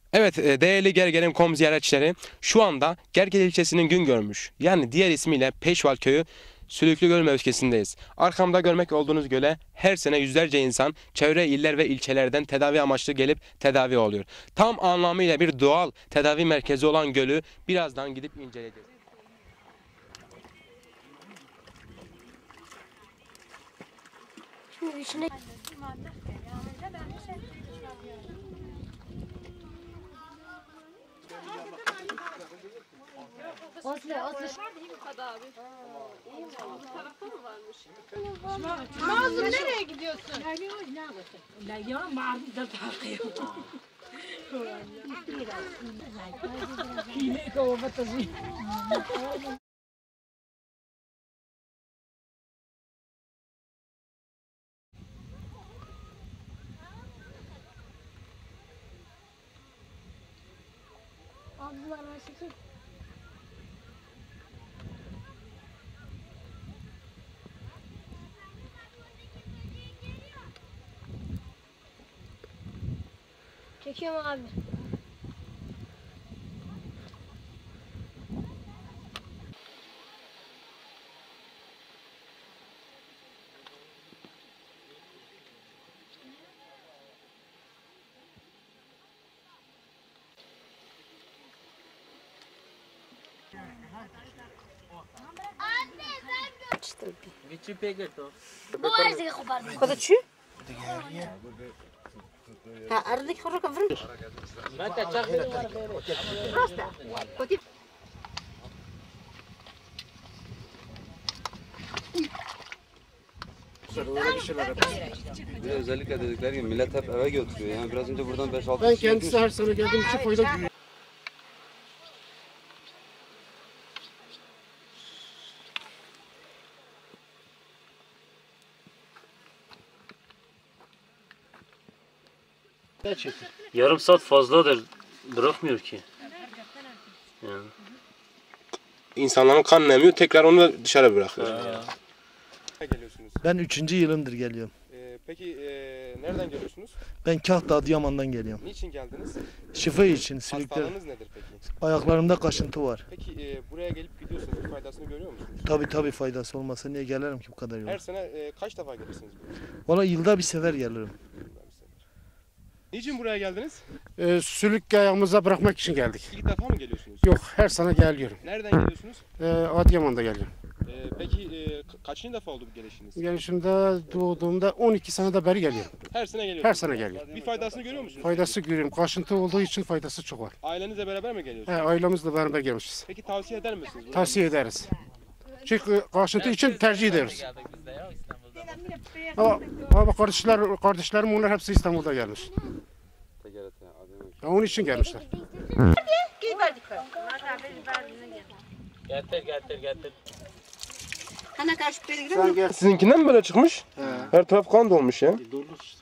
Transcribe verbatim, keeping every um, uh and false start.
Evet, e, değerli Gergelim nokta com ziyaretçileri, şu anda Gergel ilçesinin Güngörmüş, yani diğer ismiyle Peşval Köyü Sülüklügöl mevkisindeyiz. Arkamda görmek olduğunuz göle her sene yüzlerce insan çevre iller ve ilçelerden tedavi amaçlı gelip tedavi oluyor. Tam anlamıyla bir doğal tedavi merkezi olan gölü birazdan gidip inceleyeceğiz. Şimdi içine Aslı aslı. Mazlum nereye gidiyorsun? Ya mağdur da takıyor. Yine kovatatı. Ablalar nasıl? Çekiyorum abi. Which packet of? Bu arada kopardı. Kota çü? Ha, aradık horra kavrum. Ben kaçak bir var. Rasta. Koti. Bir de özellikle dedikleri gibi millet hep eve götürüyor. Yani biraz önce buradan beş altı Ben kişi kendisi her sene geldiğim için fayda duyuyorum. Gerçekten. Yarım saat fazladır. Bırakmıyor ki. Yani. İnsanların kanını emiyor, tekrar onu da dışarı bırakıyor. Geliyorsunuz. Ben üçüncü yılımdır geliyorum. Ee, peki e, nereden geliyorsunuz? Ben Kahta Adıyaman'dan geliyorum. Niçin geldiniz? Şifa için sülükler. Hastalığınız nedir peki? Ayaklarımda kaşıntı var. Peki e, buraya gelip gidiyorsunuz, bir faydasını görüyor musunuz? Tabi tabi faydası olmasa niye gelirim ki bu kadar yol? Her sene e, kaç defa gelirsiniz buraya? Valla yılda bir sefer gelirim. Niçin buraya geldiniz? Ee, sülük ayağımıza bırakmak için geldik. İlk defa mı geliyorsunuz? Yok, her sene geliyorum. Nereden geliyorsunuz? Ee, Adıyaman'da geliyorum. E, peki e, ka- kaçıncı defa oldu bu gelişiniz? Gelişimde doğduğumda on iki senede beri geliyorum. Her sene geliyorsunuz. Her sene geliyorum. Bir faydasını görüyor musunuz? Faydası görüyorum. Kaşıntı olduğu için faydası çok var. Ailenizle beraber mi He, geliyorsunuz? ailemizle beraber gelmişiz. Peki tavsiye eder misiniz? bunu? Tavsiye ederiz. Çünkü kaşıntı için tercih ederiz. Ama, ama kardeşler, kardeşlerim onlar hepsi İstanbul'da gelmiş. Ya onun için gelmişler. Getir getir getir. Hana karşı peri Sen gel. Sizinkinden mi böyle çıkmış? He. Her taraf kan dolmuş ya. Dolu işte.